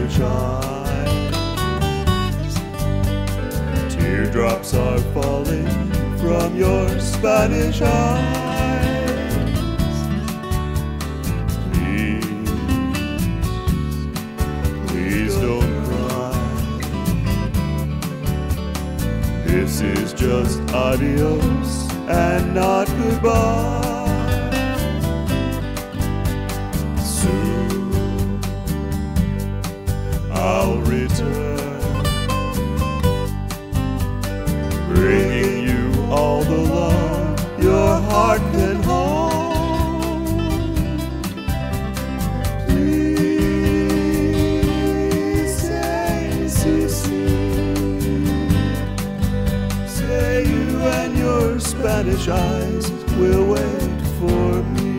Spanish eyes. Teardrops are falling from your Spanish eyes. Please don't cry. This is just adios and not goodbye. Soon I'll return, bringing you all the love your heart can hold. Please say see soon. Say you and your Spanish eyes will wait for me.